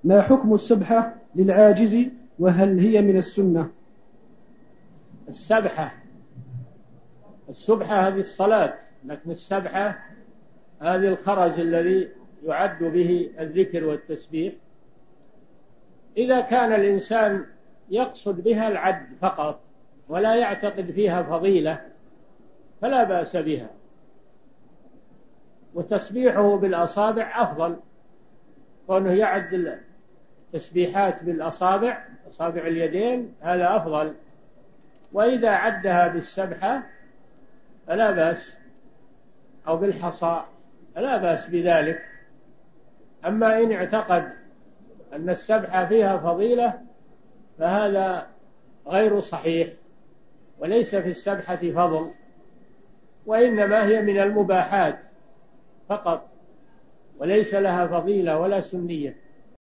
ما حكم السبحة للعاجز وهل هي من السنة؟ السبحة هذه الصلاة، لكن السبحة هذه الخرز الذي يعد به الذكر والتسبيح. إذا كان الإنسان يقصد بها العد فقط ولا يعتقد فيها فضيلة فلا بأس بها، وتسبيحه بالأصابع أفضل، كونه يعد التسبيحات بالأصابع، أصابع اليدين، هذا أفضل. وإذا عدها بالسبحة فلا بأس، أو بالحصى فلا بأس بذلك. أما إن اعتقد أن السبحة فيها فضيلة فهذا غير صحيح، وليس في السبحة فضل، وإنما هي من المباحات فقط، وليس لها فضيلة ولا سنية.